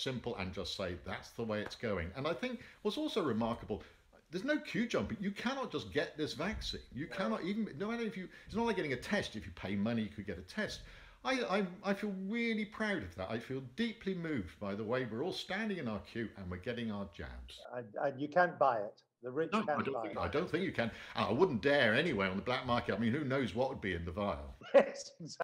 simple and just say that's the way it's going. And I think what's also remarkable, there's no queue jumping. You cannot just get this vaccine. You cannot even, no matter if you, it's not like getting a test. If you pay money, you could get a test. I feel really proud of that. I feel deeply moved by the way we're all standing in our queue and we're getting our jabs. And you can't buy it. The rich No, can't buy I don't think you can. And I wouldn't dare anyway on the black market. I mean, who knows what would be in the vial? it. Yes, exactly.